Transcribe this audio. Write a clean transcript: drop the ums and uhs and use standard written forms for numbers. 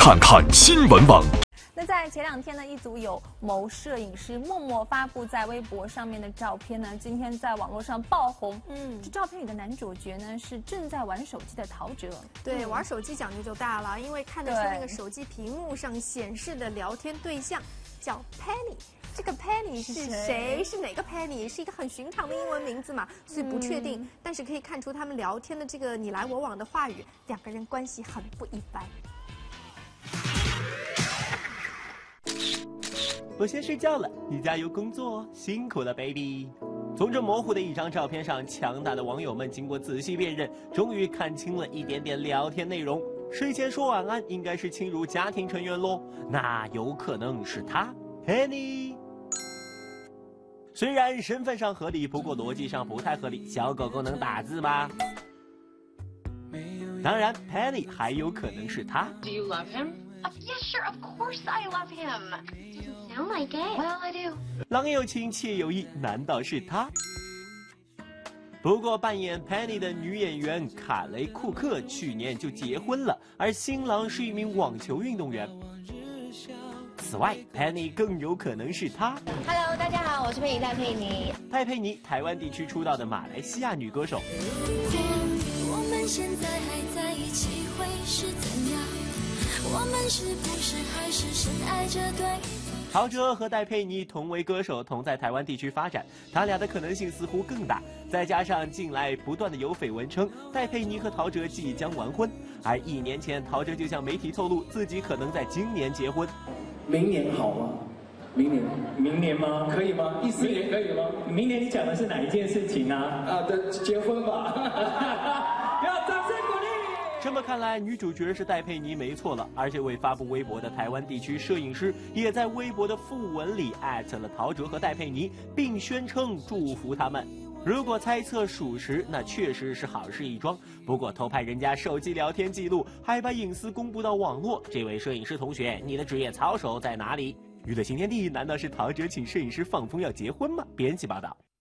看看新闻网。 那在前2天呢，一组有某摄影师默默发布在微博上面的照片呢，今天在网络上爆红。这照片里的男主角呢是正在玩手机的陶喆。 对，玩手机讲究就大了，因为看得出那个手机屏幕上显示的聊天对象叫 Penny。这个 Penny 是谁？是哪个 Penny？ 是一个很寻常的英文名字嘛，所以不确定。但是可以看出他们聊天的这个你来我往的话语，两个人关系很不一般。 我先睡觉了，你加油工作哦，辛苦了 baby。从这模糊的一张照片上，强大的网友们经过仔细辨认，终于看清了一点点聊天内容。睡前说晚安应该是亲如家庭成员咯，那有可能是他 Penny。虽然身份上合理，不过逻辑上不太合理。小狗狗能打字吗？当然 Penny 还有可能是他。 Do you love him? Yes, sure, of course I love him. Doesn't sound like it. Well, I do. 郎有情妾有意，难道是他？不过扮演 Penny 的女演员卡雷库克去年就结婚了，而新郎是一名网球运动员。此外 ，Penny 更有可能是他。 Hello， 大家好，我是佩妮戴佩妮。 戴佩妮，台湾地区出道的马来西亚女歌手。 我们现在还在一起会是怎样？我们是不是还是深爱着对方？ 陶喆和戴佩妮同为歌手，同在台湾地区发展，他俩的可能性似乎更大。再加上近来不断的有绯闻称戴佩妮和陶喆即将完婚，而1年前陶喆就向媒体透露自己可能在今年结婚。 明年好吗？明年吗？可以吗？14年可以吗？明年你讲的是哪一件事情啊？结婚吧。要掌声鼓励。 这么看来，女主角是戴佩妮没错了。而这位发布微博的台湾地区摄影师，也在微博的附文里艾特了陶喆和戴佩妮，并宣称祝福他们。如果猜测属实，那确实是好事一桩。不过偷拍人家手机聊天记录，还把隐私公布到网络，这位摄影师同学，你的职业操守在哪里？娱乐新天地，难道是陶喆请摄影师放风要结婚吗？编辑报道。